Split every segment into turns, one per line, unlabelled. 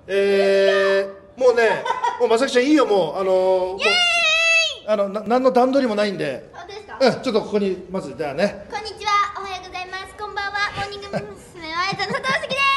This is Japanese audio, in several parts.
もうね、もうまさきちゃんいいよ、もう何の段取りもないんで。
本当ですか？
ちょっとここにまずじゃあね。
こんにちは、おはようございます。こんばんは、モーニング娘。あやたの佐藤関です。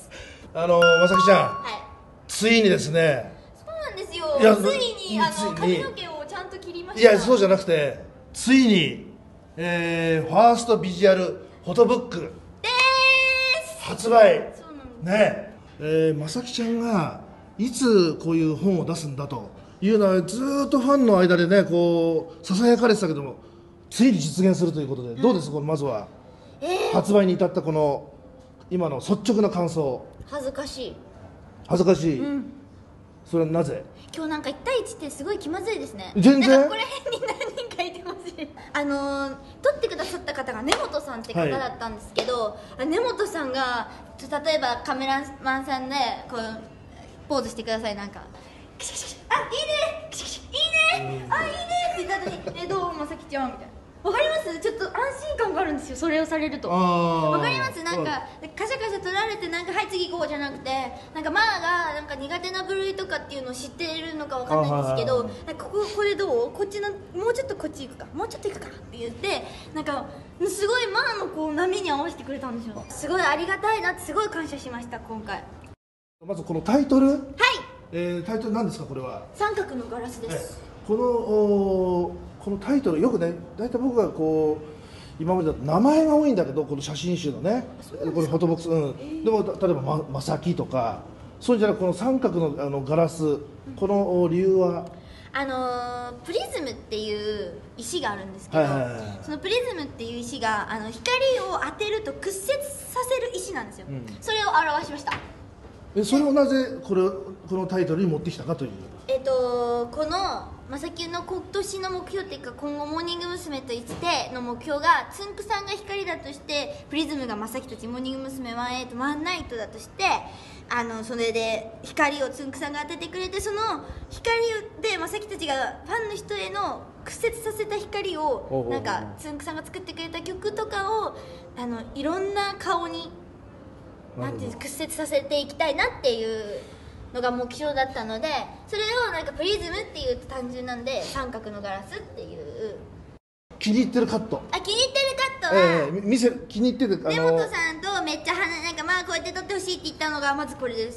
まさきちゃん、
はい。
ついにですね。
そうなんですよ。
いや
ついに髪の毛をちゃんと切りました。
いや、そうじゃなくて、ついに、ファーストビジュアルフォトブック発売。
そうなん
ね、まさきちゃんがいつこういう本を出すんだというのはずーっとファンの間でね、こうささやかれてたけども、ついに実現するということで、どうです？このまずは、発売に至ったこの今の率直な感想。
恥ずかしい。
恥ずかしい、それはなぜ？
今日なんか1対1ってすごい気まずいですね。
全然
なんかここら辺に何人かいてますし、撮ってくださった方が根本さんって方だったんですけど、根本さんが例えばカメラマンさんでこうポーズしてください、なんかクシャクシャあ、いいね、クシャクシャいいね、あ、いいねって言った後にどうまさきちゃんみたいな。わかります？ちょっと安心感があるんですよ、それをされると。わかります？なんかカシャカシャ取られて、なんかはい次行こうじゃなくて、なんかマーがなんか苦手な部類とかっていうのを知っているのかわかんないんですけど、なんかこれどう？こっちのもうちょっとこっち行くか、もうちょっと行くかって言って、なんかすごいマーのこう波に合わせてくれたんですよ。すごいありがたいなって、すごい感謝しました今回。
まずこのタイトル、
はい、
タイトル何ですか？これは
三角のガラスです。
このタイトル、よくね、大体僕がこう今までだと名前が多いんだけど、この写真集のね、これフォトボックス、でも例えばまさきとか、そういうんじゃなく、この三角のガラス、この理由は？
プリズムっていう石があるんですけど、そのプリズムっていう石が光を当てると屈折させる石なんですよ、それを表しました。
それをなぜこのタイトルに持ってきたかという。
このまさきの今年の目標っていうか、今後モーニング娘。としての目標が、つんくさんが光だとして、プリズムがまさきたち、モーニング娘。18ワンナイトだとして、それで光をつんくさんが当ててくれて、その光でまさきたちがファンの人への屈折させた光を、なんかつんくさんが作ってくれた曲とかをいろんな顔になんていう屈折させていきたいなっていうのが目標だったので、それをなんかプリズムっていうと単純なんで、三角のガラスっていう。
気に入ってるカット。
気に入ってるカットは、
気に入ってる
根本さんとめっちゃなんかまあこうやって撮ってほしいって言ったのがまずこれです。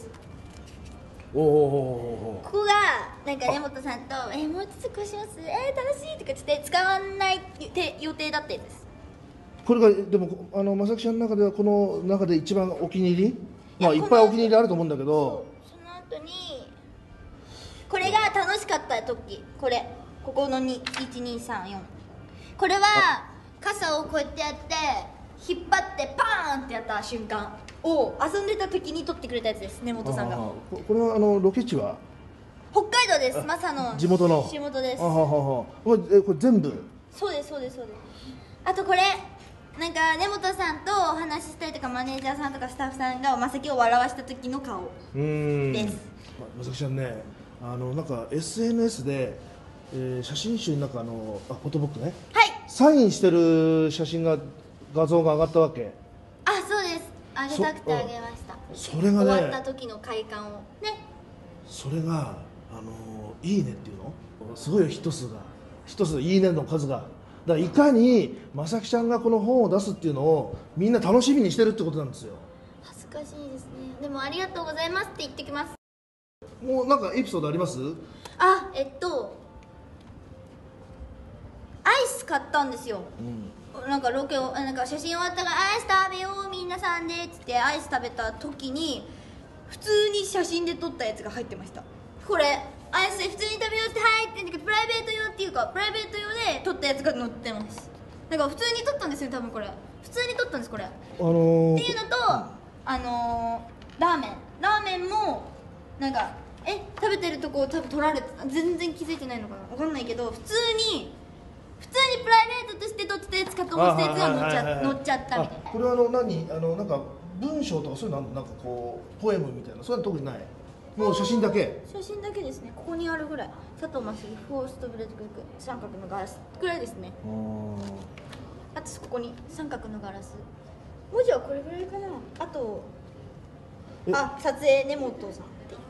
ここがなんか根本さんともうちょっとこうします、楽しいとか言って使わない予定だったやつです。
これがでもまさきちゃんの中では、この中で一番お気に入り、まあいっぱいお気に入りあると思うんだけど、
その後にこれが楽しかった時、ここの1234、これは傘をこうやってやって引っ張ってパーンってやった瞬間を遊んでた時に撮ってくれたやつです、根本さんが。
これはロケ地は
北海道です。マサの
地元です。これ全部？
そうです。あとこれなんか根本さんとお話ししたりとか、マネージャーさんとかスタッフさんがまさきを笑わした時の顔です。
まさきちゃんね、なんか SNS で、写真集の中フォトブックね、サインしてる画像が上がったわけ。
そうです。あげたくてあげました。
それがね、
終わった時の快感をね。
それがいいねっていうの、すごいヒット数いいねの数が。だからいかにまさきちゃんがこの本を出すっていうのをみんな楽しみにしてるってことなんですよ。
恥ずかしいですね。でもありがとうございますって言ってきます。
もうなんかエピソードあります？
アイス買ったんですよ、なんかロケをなんか写真終わったからアイス食べようみんなさんでっつってアイス食べた時に普通に写真で撮ったやつが入ってました。これアイス普通に食べようって入ってんだけど、プライベート用っていうかプライベート用で撮ったやつが載ってます。だから普通に撮ったんですよ、多分これ普通に撮ったんですこれ、っていうのとラーメンもなんか食べてるとこ多分撮られて全然気づいてないのかな、分かんないけど普通にプライベートとして撮ってたやつかと思ってたやつが載っちゃったみたいな。
これはなんか文章とかそういうのなんかこうポエムみたいな、そういうの特にない？もう写真だけ
ですね。ここにあるぐらい、佐藤真澄フォーストブレッドクック三角のガラスぐらいですね。あとここに三角のガラス、文字はこれぐらいかな。あとあ、撮影根本さんって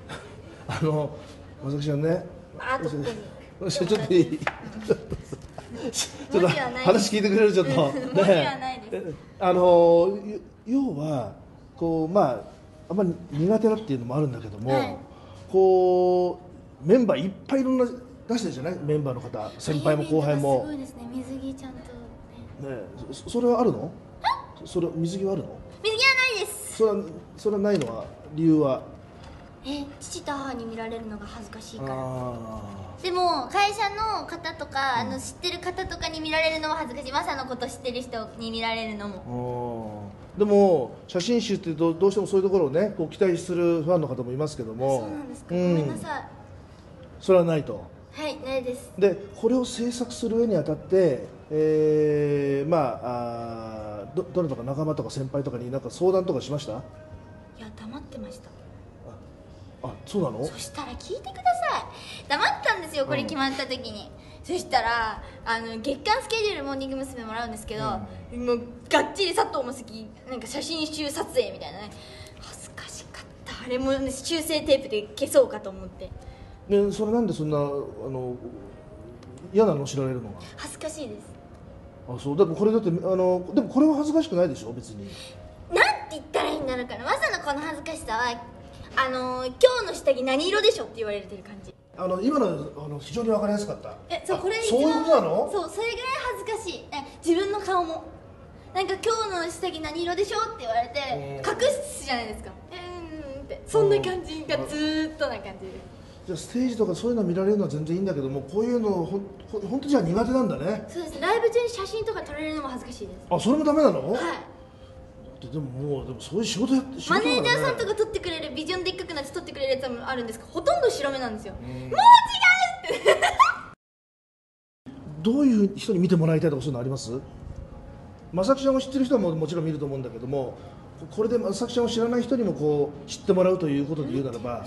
まさきちゃんね、
あ、特に
ちょっといいちょっと
文字はない
話聞いてくれる？ちょっと
文字はないです。
要はこうまああんまり苦手だっていうのもあるんだけども、
はい、
こうメンバーいっぱいいろんな出してるじゃない、メンバーの方、先輩も後輩も。
すごいですね。水着ちゃんとね。
それはあるの？それ水着はあるの？
水着はないです。
それはないのは理由は？
父と母に見られるのが恥ずかしいから。
あ
でも会社の方とか、知ってる方とかに見られるのは恥ずかしい。マサのこと知ってる人に見られるのも。
でも写真集ってどうしてもそういうところをねこう期待するファンの方もいますけども。
そうなんですか、ごめんなさい。
それはないと。
はい、ないです。
でこれを制作する上にあたって、どなたか仲間とか先輩とかになんか相談とかしました？
いや、黙ってました。
あ、そうなの？
そしたら聞いてください。黙ったんですよ、これ決まった時に。そしたら月間スケジュールモーニング娘。もらうんですけど、もうがっちり佐藤正樹なんか写真集撮影みたいなね。恥ずかしかった。あれも、ね、修正テープで消そうかと思って。
それなんでそんな嫌なの？知られるのが
恥ずかしいです。
あ、そう。でもこれだってでもこれは恥ずかしくないでしょ、別に。
なんて言ったらいいんだろうかな。まさのこの恥ずかしさは今日の下着何色でしょって言われてる感じ。
今の非常に分かりやすかった。
そう、これ
そういうことなの？
そう、それぐらい恥ずかしい。自分の顔もなんか今日の下着何色でしょって言われて隠すじゃないですか。ってそんな感じがずーっとな感じです。
じゃあステージとかそういうの見られるのは全然いいんだけども、こういうの本当じゃ苦手なんだね。
そうです。ライブ中に写真とか撮られるのも恥ずかしいです。
あ、それもダメなの？
はい。
でもそういう仕事やって、
マネージャーさんとか撮ってくれる、ビジョンでっかくなって撮ってくれるやつもあるんですけど、ほとんど白目なんですよ。もう違うって
どういう人に見てもらいたいとかそういうのあります？まさきちゃんを知ってる人はもちろん見ると思うんだけども、これでまさきちゃんを知らない人にもこう知ってもらうということで言うならば、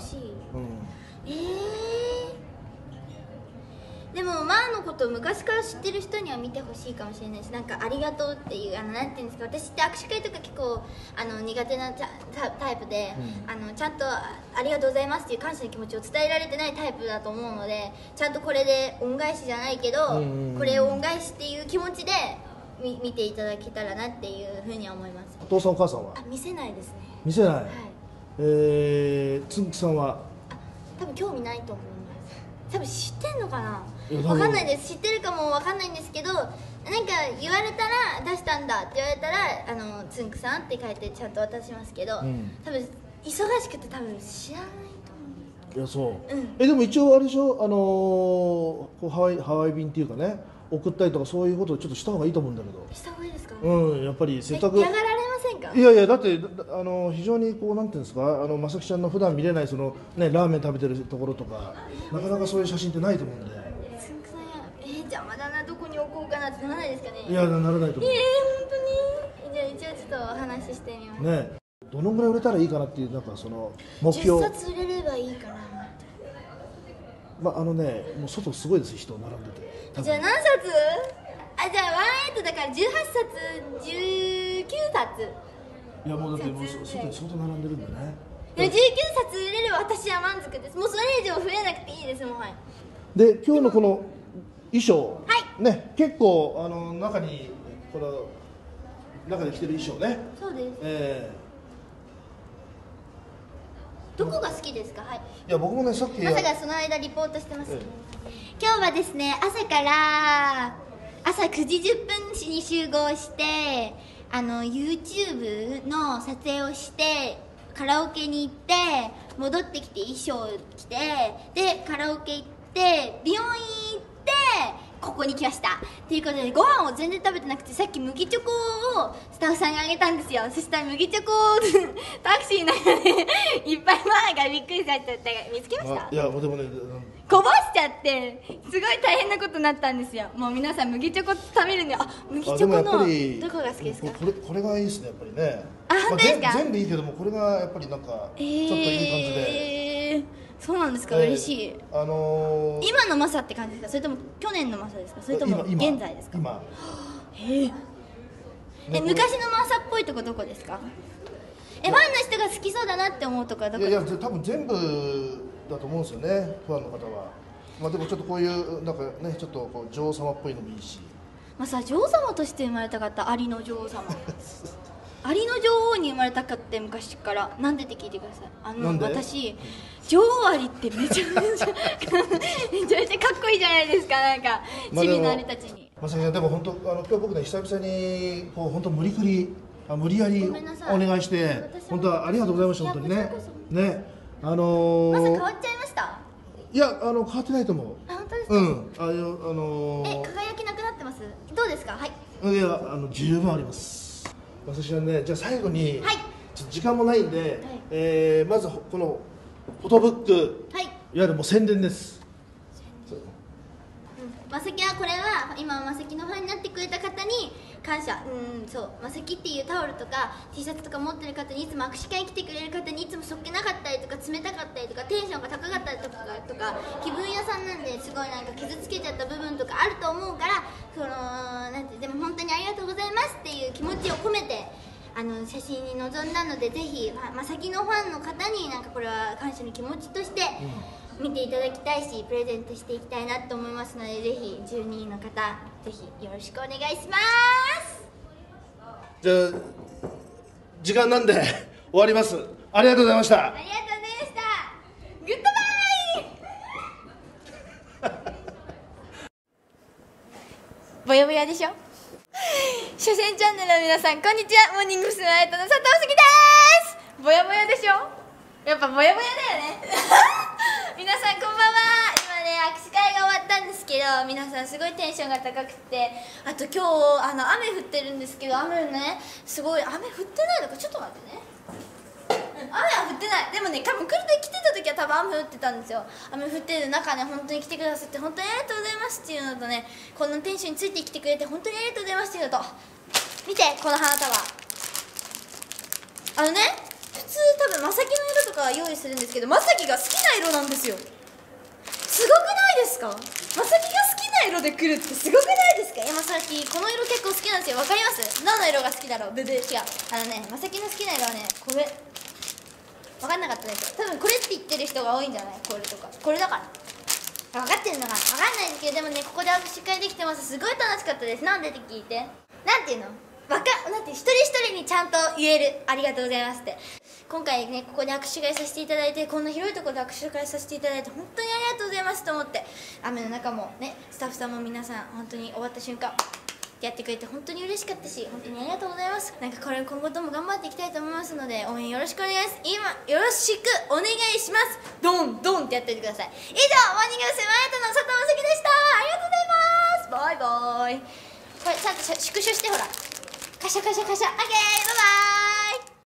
でもマーのことを昔から知ってる人には見てほしいかもしれないし、なんかありがとうっていうなんていうんですか、私って握手会とか結構苦手なタイプで、ちゃんとありがとうございますっていう感謝の気持ちを伝えられてないタイプだと思うので、ちゃんとこれで恩返しじゃないけど、これを恩返しっていう気持ちで見ていただけたらなっていうふうには思います。
お父さんお母さんは
見せないですね。
見せない。
はい。
つんくさんは
多分興味ないと思います。多分知ってんのかな、
いや
分かんないです。知ってるかも分かんないんですけど、なんか言われたら出したんだって言われたらつんくさんって書いてちゃんと渡しますけど、多分忙しくて多分知らないと思う。
いやそう、でも一応あれでしょ、こうハワイ便っていうかね、送ったりとかそういうことをちょっとした方がいいと思うんだけど。
した方がいいですか？
やっぱりせっかく
嫌がられませんか？
いやいや、だって非常にこうなんていうんですか、まさきちゃんの普段見れないそのねラーメン食べてるところとか、なかなかそういう写真ってないと思うんで。
つんくさんや邪魔だな、どこに置こうかなってならないですかね？
いや、ならないと思う。
本当に。じゃあ一応ちょっとお話ししてみます
ね。どのぐらい売れたらいいかなっていう、なんかその目標。
10冊売れればいいかな。
もう外すごいです、人並んでて。
じゃあ何冊？じゃあ1-8だから18冊19冊。
いやもうだってもう外に相当並んでるんだね。
で19冊売れれば私は満足です。もうそれ以上増えなくていいです。もうはい。
で今日のこの衣装、
はい
ね、結構中にこの中で着てる衣装ね。
そうです。どこが好きですか？はい。
いや僕もね、さっき
まさかその間リポートしてます、今日はですね、朝から朝9時10分に集合して、YouTube の撮影をしてカラオケに行って戻ってきて衣装を着て、でカラオケ行って美容院行ってここに来ましたということで、ご飯を全然食べてなくて、さっき麦チョコをスタッフさんにあげたんですよ。そしたら麦チョコをタクシーの中でいっぱいマーがびっくりしちゃって、見つけました？
いやでもね、
こぼしちゃってすごい大変なことになったんですよ。もう皆さん麦チョコ食べるんで、麦チョコのどこが好きですか？
これがいいですね、やっぱりね。
本当ですか？
全部いいけども、これがやっぱりなんかちょっといい感じで。
そうなんですか？嬉しい。今のマサって感じですか？それとも去年のマサですか？それとも現在ですか？
今。
昔のマサっぽいとこどこですか？ ファンの人が好きそうだなって思うとか、どこ
いやいや多分全部だと思うんですよね、ファンの方は。まあでもちょっとこういうなんかね、ちょっとこう女王様っぽいのもいいし。
まあさ、女王様として生まれたかったアリの女王様アリの女王に生まれたかって昔から。なんでって聞いてください。
なんで
私女王アリってめちゃめちゃめちゃめちゃかっこいいじゃないですか。なんかチビのアリたちに。
まさきさんでも本当今日僕ね久々にこう本当無理やり
ごめんなさい
お願いして
私も
本当はありがとうございました。本当にね
いやこちらこ
ね
まさ変わっちゃいました。
いや変わってないと思う。
あ、本当ですか。
うん
輝きなくなってます。どうですか。はい
いや十分あります。まさきさんね、じゃあ最後に、
はい
ちょっと時間もないんで、まずこのフォトブック、
はい。
いわゆるもう宣伝です。
まさきはこれは今まさきのファンになってくれた方に感謝。そうまさきっていうタオルとか T シャツとか持ってる方に、いつも握手会に来てくれる方に、いつもそっけなかったりとか冷たかったりとかテンションが高かったりとか気分屋さんなんで、すごいなんか傷つけちゃった部分とかあると思うから、なんて、でも本当にありがとうございますっていう気持ちを込めて写真に臨んだので、ぜひまさきのファンの方になんかこれは感謝の気持ちとして見ていただきたいし、プレゼントしていきたいなと思いますので、ぜひ12人の方ぜひよろしくお願いします。
じゃあ時間なんで終わります。ありがとうございました。
ありがとうございました。グッドバイぼやぼやでしょ。初戦チャンネルの皆さんこんにちは。モーニング娘。の佐藤杉です。ぼやぼやでしょ。やっぱぼやぼやだよね皆さんこんばんは。今ね握手会が終わったんですけど、皆さんすごいテンションが高くて、あと今日雨降ってるんですけど、雨ねすごい雨降ってないのか、ちょっと待ってね。雨は降ってない。でもね、多分来てた時は多分雨降ってたんですよ。雨降ってる中ね、本当に来てくださって本当にありがとうございますっていうのとね、このテンションについてきてくれて本当にありがとうございますっていうのと、見てこの花束。普通多分まさきの色とか用意するんですけど、まさきが好きな色なんですよ。すごくないですか。まさきが好きな色で来るってすごくないですか。まさきこの色結構好きなんですよ。わかります。何の色が好きだろう。違う。まさきの好きな色はね、これ分かんなかったですよ。多分これって言ってる人が多いんじゃない。これとかこれだから分かってるのかな、分かんないですけど、でもね、ここで握手会できてます。すごい楽しかったです。なんでって聞いて、なんていうの、なんて一人一人にちゃんと言えるありがとうございますって。今回ね、ここで握手会させていただいて、こんな広いところで握手会させていただいて本当にありがとうございますと思って、雨の中もね、スタッフさんも皆さん本当に終わった瞬間やってくれて本当に嬉しかったし、本当にありがとうございます。なんかこれ今後とも頑張っていきたいと思いますので、応援よろしくお願いします。よろしくお願いします。ドンドンってやっておいてください。以上、モーニング娘。の佐藤まさきでした。ありがとうございます。バイバイ。これちゃんと縮小して、ほらカシャカシャカシャ。オッケー、バイバイ。